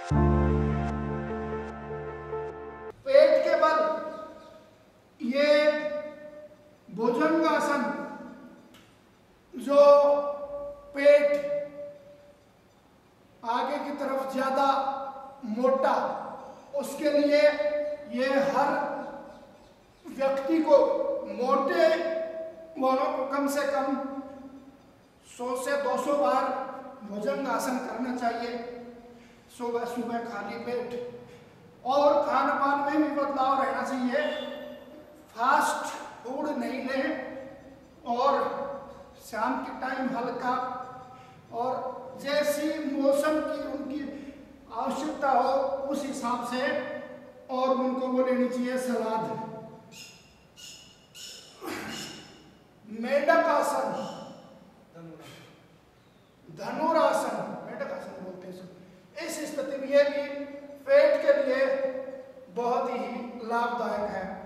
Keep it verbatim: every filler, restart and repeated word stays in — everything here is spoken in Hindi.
पेट के बल ये भुजंगासन, जो पेट आगे की तरफ ज्यादा मोटा, उसके लिए ये हर व्यक्ति को, मोटे वालों को कम से कम सौ से दो सौ बार भुजंगासन करना चाहिए सुबह सुबह खाली पेट। और खान पान में भी बदलाव रहना चाहिए, फास्ट फूड नहीं लें और शाम के टाइम हल्का, और जैसी मौसम की उनकी आवश्यकता हो उस हिसाब से और उनको वो लेनी चाहिए सलाद। मेढक आसन, धनुरासन, मेढक आसन बोलते हैं। इस स्थिति में ये भी पेट के लिए बहुत ही लाभदायक है।